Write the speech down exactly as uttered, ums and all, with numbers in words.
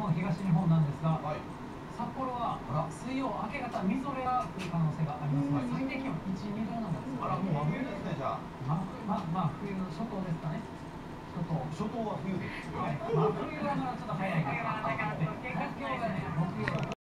の東日本なんですが、 はい、 札幌は水曜明け方みぞれが降る可能性がありますが、最低気温いち、にどなんです。 あら、もう真冬ですね、じゃあ。 ま、ま、まあ冬初冬ですかね。初冬。 初冬は冬ですよ。 はい、真冬はまだちょっと早いです。早く今日がね、木曜。